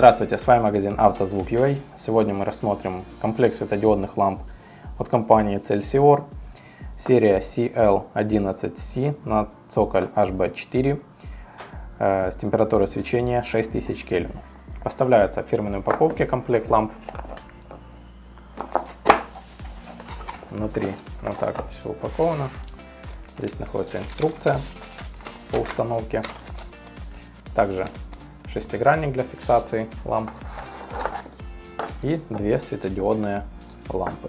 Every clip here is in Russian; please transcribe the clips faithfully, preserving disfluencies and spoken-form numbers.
Здравствуйте, с вами магазин Автозвук.ua. Сегодня мы рассмотрим комплект светодиодных ламп от компании Celsior, серия си эл одиннадцать си на цоколь эйч би четыре э, с температурой свечения шесть тысяч Кельвин. Поставляется в фирменной упаковке комплект ламп. Внутри вот так вот все упаковано. Здесь находится инструкция по установке. Также шестигранник для фиксации ламп и две светодиодные лампы.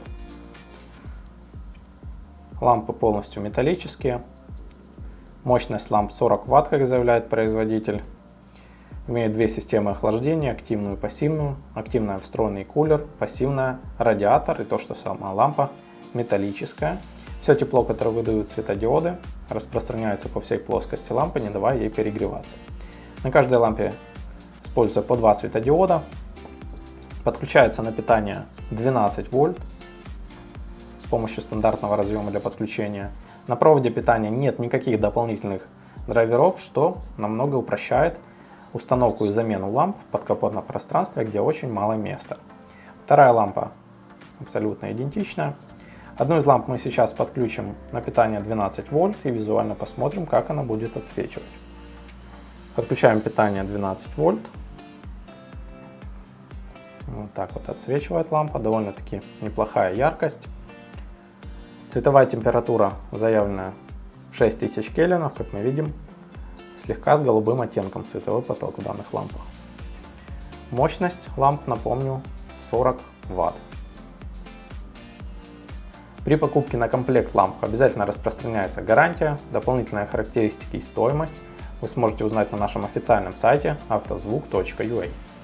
Лампы полностью металлические. Мощность ламп сорок ватт, как заявляет производитель. Имеет две системы охлаждения, активную и пассивную. Активная встроенный кулер, пассивная радиатор и то, что сама лампа металлическая. Все тепло, которое выдают светодиоды, распространяется по всей плоскости лампы, не давая ей перегреваться. На каждой лампе используется по два светодиода. Подключается на питание двенадцать вольт с помощью стандартного разъема для подключения. На проводе питания нет никаких дополнительных драйверов, что намного упрощает установку и замену ламп в подкапотном пространстве, где очень мало места. Вторая лампа абсолютно идентичная. Одну из ламп мы сейчас подключим на питание двенадцать вольт и визуально посмотрим, как она будет отсвечивать. Подключаем питание двенадцать вольт. Вот так вот отсвечивает лампа, довольно-таки неплохая яркость. Цветовая температура заявленная шесть тысяч кельвинов, как мы видим, слегка с голубым оттенком световой поток в данных лампах. Мощность ламп, напомню, сорок ватт. При покупке на комплект ламп обязательно распространяется гарантия, дополнительные характеристики и стоимость вы сможете узнать на нашем официальном сайте автозвук точка ю а.